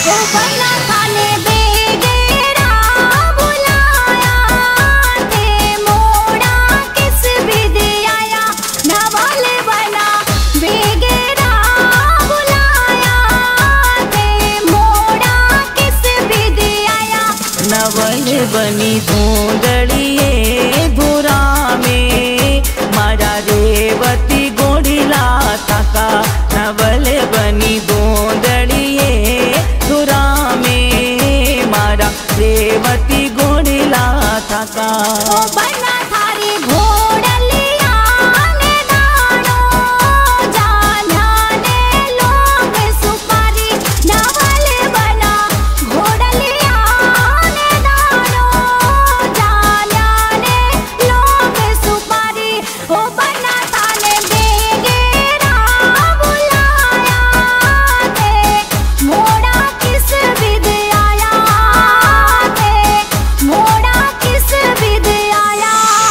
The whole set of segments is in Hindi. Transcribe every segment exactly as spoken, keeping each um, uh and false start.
ओ बना थाने बेगेरा बुलाया थे मोड़ा किस विधि आया नवल बना बेगेरा बुलाया थे मोड़ा किस विधि आया नवल बनी धूंधड़िए धुरा में मारा रेवती गोड़िला थाका नवल बनी धूंधड़िए धुरा में मारा रेवती गोड़िला थाका ओ बना थारी घोड़लिया ने दानो जाने लोग सुपारी नवल बना घोड़लिया ने दानो जाने लोग सुपारी ओ बना थाने बेगेरा बुलाया थे मोड़ा किस विधि आया थे मोड़ा किस विधि आया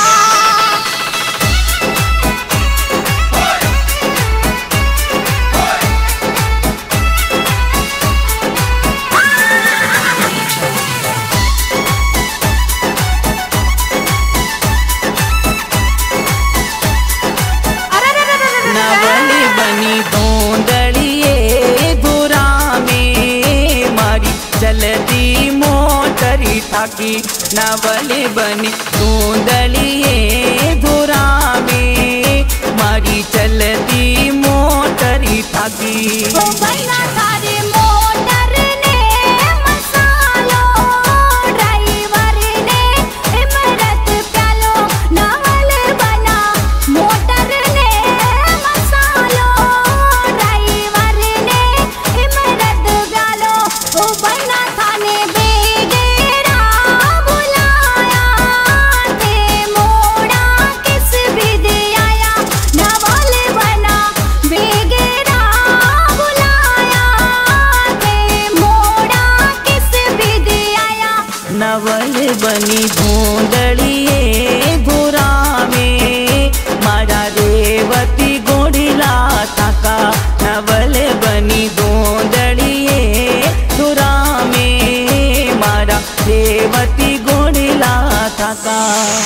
नवल बनी धूंधड़िए धुरा में मारी चलती मोटरी थाकी नवल बनी धूंधड़िए धुरा में मारी चलती मोटरी थाकी ओ बना थारे मोटर ने मसालो ड्राइवर ने इमरत प्यालो नवल बना मोटर ने मसालो ड्राइवर ने इमरत प्यालो ओ बना थाने बेगेरा बुलाया थे मोड़ा किस विधि आया नवल बना बेगेरा बुलाया थे मोड़ा किस विधि आया नवल बनी धूंधड़िए धुरा में मारा रेवती गोड़िला थाका नवल बनी धूंधड़िए धुरा में मारा रेवती गोड़िला थाका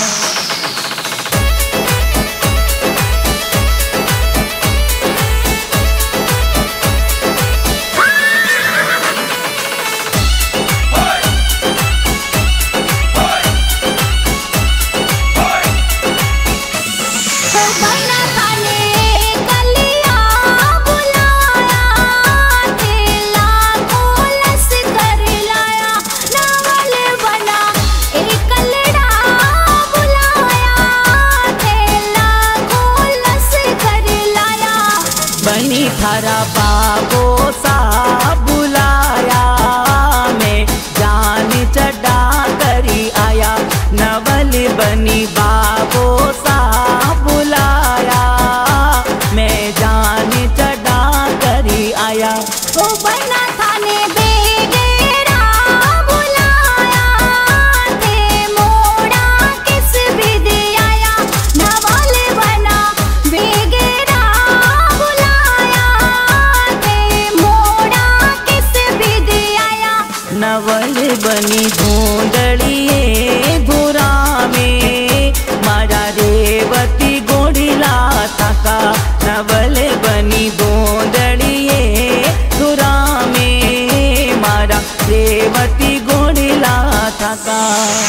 ओ बना थाने कलिया बुलाया थे लाखों लश्कर लाया नवल बना एक लड़ा बुलाया थे लाखों लश्कर लाया बनी थारा बाबो सा बुलाया मैं जान चढ़ा करी आया नवल बनी बाबो सा बुलाया मैं जान चढ़ा करी आया ओ बना थाने बेगेरा बुलाया थे मोड़ा किस विधि आया नवल बना बेगेरा बुलाया थे मोड़ा किस विधि आया नवल बनी धूंधड़िए धुरा में मारा रेवती गोड़िला थाका नवल बनी धूंधड़िए धुरा में मारा रेवती गोड़िला थाका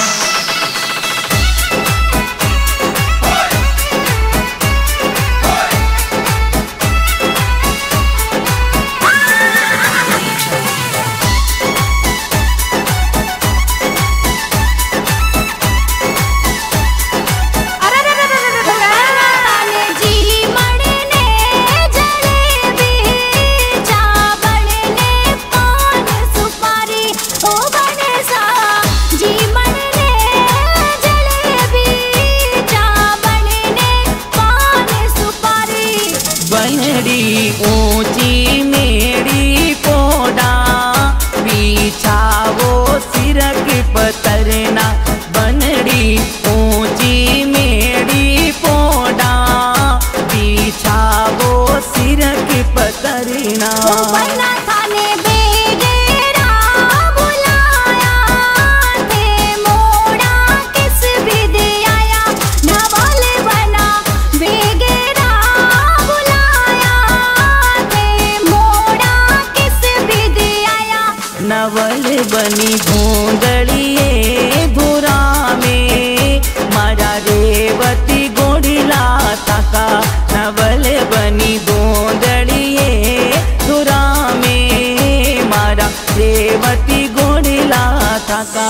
थाने जी मड़ने जलेबी चावल ने पान सुपारी ओ बने सा जी मड़ने जलेबी चावल ने पान सुपारी बनड़ी ऊंची मेरी पोड़ा बिछावो सिरक पतरना बनड़ी ऊंची मेरी पोड़ा बिछावो सिरक पतरना ओ बना थाने बेगेरा बनी धूंदड़िए धुरा में मारा रेवती गोड़िला थाका नवल बनी धूंदड़िए धुरा में मारा रेवती गोड़िला थाका।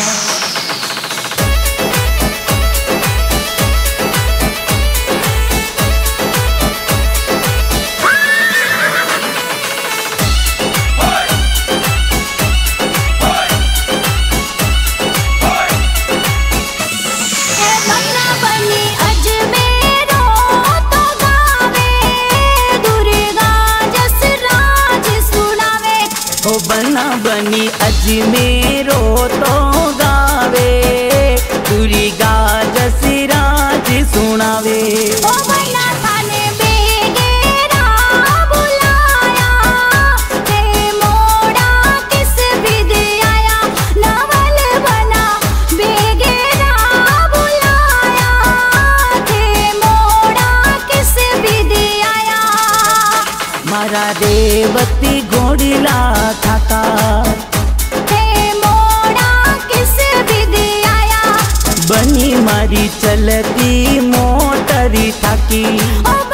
बना बनी अजमेरो तो गावे दुर्गा जसराज सुनावे। ओ बना थाने बेगेरा बुलाया ते मोड़ा किस विद आया नवल बना बेगेरा बुलाया ते मोड़ा किस विद आया मारा रेवती गोड़िला थाका ते मोड़ा किस विद आया बनी मारी चलती मोटरी थाकी।